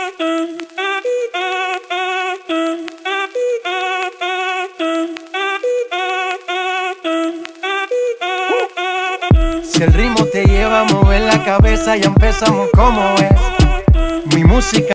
Si el ritmo te lleva a mover la cabeza, ya empezamos como es. Mi música